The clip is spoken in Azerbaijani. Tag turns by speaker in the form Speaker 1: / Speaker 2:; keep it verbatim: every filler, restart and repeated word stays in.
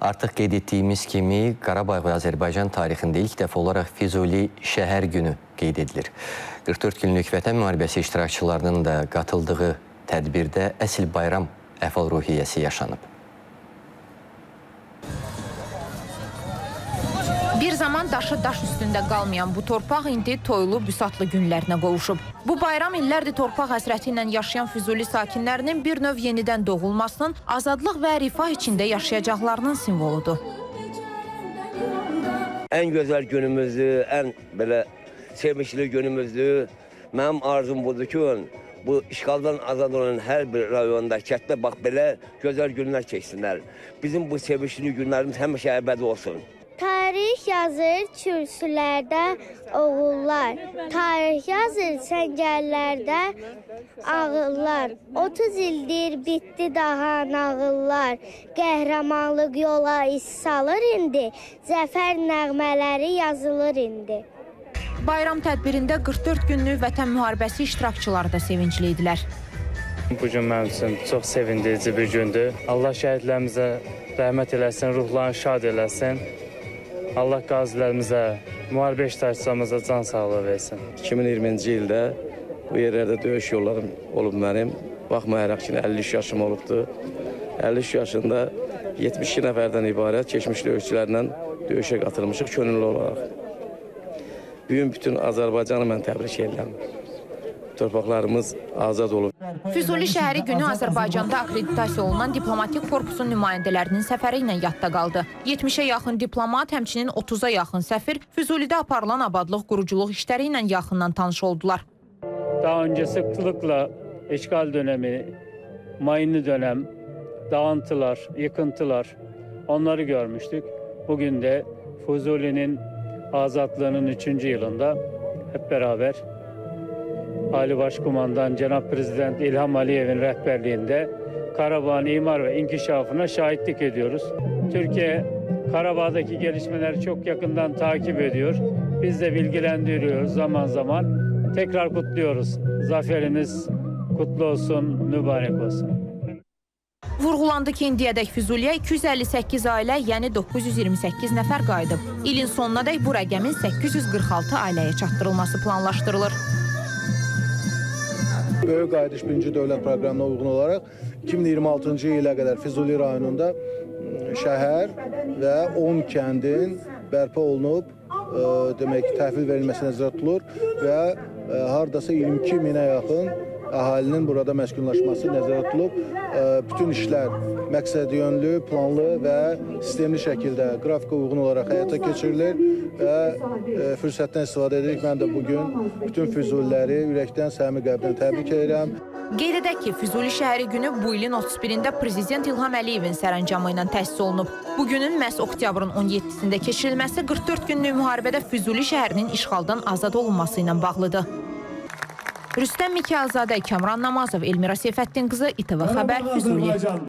Speaker 1: Artıq qeyd etdiyimiz kimi Qarabağ və Azərbaycan tarixində ilk dəfə olaraq Füzuli şəhər günü qeyd edilir. qırx dörd günlük Vətən müharibəsi iştirakçılarının da qatıldığı tədbirdə əsl bayram əhval-ruhiyyəsi yaşanıb.
Speaker 2: Bir zaman daşı daş üstündə qalmayan bu torpaq indi toylu, büsatlı günlərinə qovuşub. Bu bayram illərdir torpaq həsrəti ilə yaşayan Füzuli sakinlərinin bir növ yenidən doğulmasının, azadlıq və rifah içində yaşayacaqlarının simvoludur.
Speaker 3: Ən gözəl günümüzdür, ən belə sevinçli günümüzdür. Mənim arzum budur ki, bu işğaldan azad olan hər bir rayonda, kətdə bax belə gözəl günlər keçsinlər. Bizim bu sevinçli günlərimiz həmişə əbədi olsun.
Speaker 4: Tarix yazır kürsülərdə oğullar, tarix yazır səngərlərdə ağıllar. otuz ildir bitdi daha nağıllar, qəhrəmanlıq yola iz salır indi, zəfər nəğmələri yazılır indi.
Speaker 2: Bayram tədbirində qırx dörd günlük Vətən müharibəsi iştirakçıları da sevincli idilər.
Speaker 5: Bugün mənim üçün çox sevindirici bir gündür. Allah şəhidlərimizə rəhmət eləsin, ruhlarını şad eləsin. Allah qazilərimizə, müharibə iştirakçılarımıza can sağlığı versin.
Speaker 6: iki min iyirminci ildə bu yerlərdə döyüş yollarım olub mənim. Baxmayaraq ki, əlli üç yaşım olubdur. əlli üç yaşında yetmiş iki nəfərdən ibarət keçmiş döyüşçülərlə döyüşə qatılmışıq könüllü olaraq. Bugün bütün Azərbaycanı mən təbrik edirəm. Torpaqlarımız azad olub.
Speaker 2: Füzuli şəhəri günü Azərbaycanda akreditasiya olunan diplomatik korpusun nümayəndələrinin səfəri ilə yadda qaldı. yetmişə yaxın diplomat, həmçinin otuza yaxın səfir Füzulidə aparılan abadlıq, quruculuq işləri ilə yaxından tanış oldular.
Speaker 5: Daha önce sıklıkla işgal dönemi, mayınlı dönem, dağıntılar, yıkıntılar onları görmüştük. Bugün de Füzuli'nin azadlığının üçüncü yılında hep beraber Ali Başkumandan Cenab Prezident İlham Aliyev'in rehberliğinde Karabağ'ın imar ve inkişafına şahitlik ediyoruz. Türkiye Karabağ'daki gelişmeleri çok yakından takip ediyor. Biz de bilgilendiriyoruz zaman zaman. Tekrar kutluyoruz. Zaferiniz kutlu olsun, mübarek olsun.
Speaker 2: Vurğulandı ki, indiyədək Füzuliyə iki yüz əlli səkkiz ailə, yəni doqquz yüz iyirmi səkkiz nəfər qayıdıb. İlin sonunadək bu rəqəmin səkkiz yüz qırx altı ailəyə çatdırılması planlaşdırılır.
Speaker 7: Böyük qayıdış birinci dövlət proqramına uyğun olaraq iki min iyirmi altıncı ilə qədər Füzuli rayonunda şəhər və on kəndin bərpa olunub, e, demək təhvil verilməsi nəzərdə tutulur və e, hardasa iyirmi iki minə yaxın əhalinin burada məskunlaşması nəzərdə tutulub. E, bütün işlər məqsədyönlü, planlı və sistemli şəkildə qrafika uyğun olaraq həyata keçirilir və e, fürsətdən istifadə edirik. Mən də bugün bütün Füzuliləri ürəkdən, səmimi qəlbdən təbrik edirəm.
Speaker 2: Qeyd edək ki, Füzuli şəhəri günü bu ilin otuz birində Prezident İlham Əliyevin sərəncamı ilə təsis olunub. Bugünün məhz oktyabrın on yeddisində keçirilməsi qırx dörd günlük müharibədə Füzuli şəhərinin işğaldan azad olunması ilə bağlıdır. Rüstəm Mikayılzadə, Kamran Namazov, Elmira Seyfəddin qızı, İTV Xəbər, Füzuli.